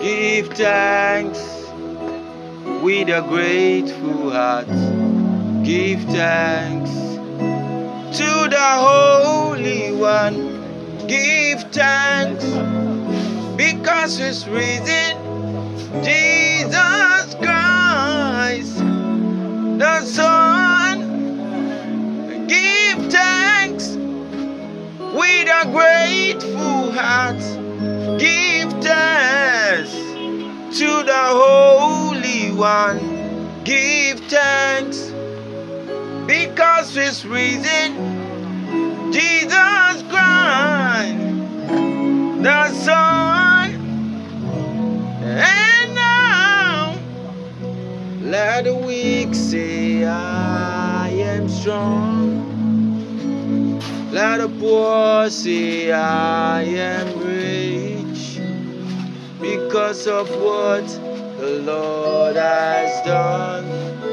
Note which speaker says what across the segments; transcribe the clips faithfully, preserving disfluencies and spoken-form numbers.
Speaker 1: Give thanks with a grateful heart. Give thanks to the Holy One. Give thanks because He's risen. Jesus Christ, the Son. Give thanks with a grateful heart. Give thanks to the Holy One. Give thanks because He's risen. Jesus Christ, the Son. And now let the weak say, I am strong. Let the poor say, I am rich, because of what the Lord has done.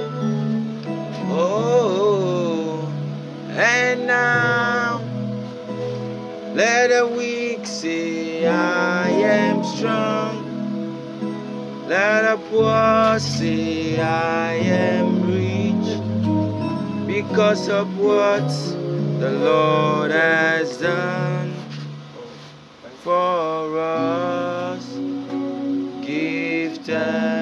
Speaker 1: Oh, and now let the weak say, I am strong. Let the poor say, I am rich, because of what the Lord has done for us. Give thanks.